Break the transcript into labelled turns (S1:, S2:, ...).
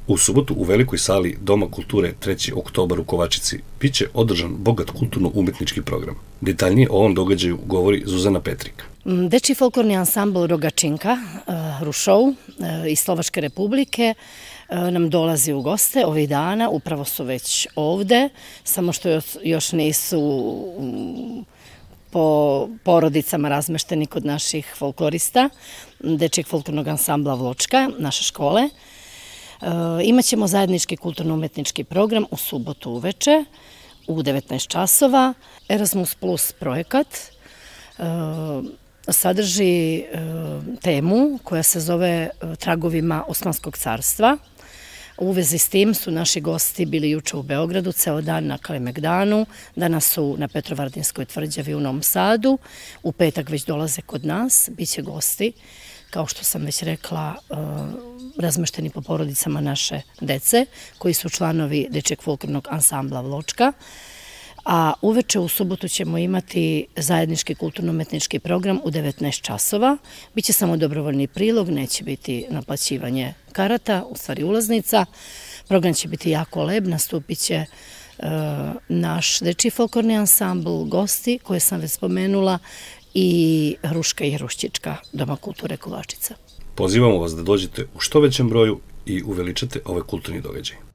S1: U subotu u velikoj sali Doma kulture 3. oktobar u Kovačici biće održan bogat kulturno-umetnički program. Detaljnije o ovom događaju govori Zuzana Petrik.
S2: Dečiji folklorni ansambl Rogačinka, Hrušov iz Slovačke republike nam dolazi u goste ovih dana, upravo su već ovde, samo što još nisu po porodicama razmešteni kod naših folklorista, Dečijeg folklornog ansambla Vločka, naše škole. Imaćemo zajednički kulturno-umetnički program u subotu uveče u 19 časova. Erasmus Plus projekat sadrži temu koja se zove Tragovima Osmanskog carstva. U vezi s tim su naši gosti bili juče u Beogradu, ceo dan na Kalemegdanu, danas su na Petrovardinskoj tvrđavi u Novom Sadu, u petak već dolaze kod nas, bit će gosti, kao što sam već rekla, razmešteni po porodicama naše dece, koji su članovi Dečijeg folklornog ansambla Vločka. A uveče u subotu ćemo imati zajednički kulturno-umetnički program u 19 časova. Biće samo dobrovoljni prilog, neće biti naplaćivanje karata, u stvari ulaznica. Program će biti jako lep, nastupit će naš Dečiji folklorni ansambl, gosti koje sam već spomenula i Hruška i Hruščička Doma kulture Kovačica.
S1: Pozivamo vas da dođete u što većem broju i uveličate ovaj kulturni događaj.